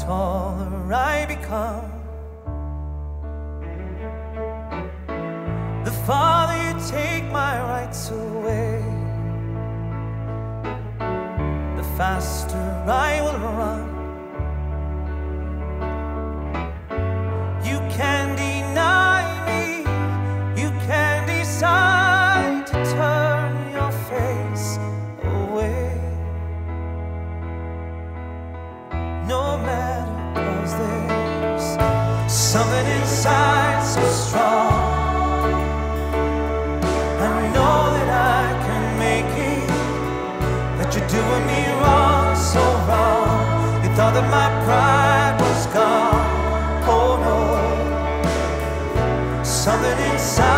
taller I become, the farther you take my rights away, the faster I will run. You can deny me, you can decide to turn your face away. No matter, 'cause there's something inside so strong. I know that I can make it, that you're doing me wrong, so wrong. You thought that my pride was gone. Oh no, something inside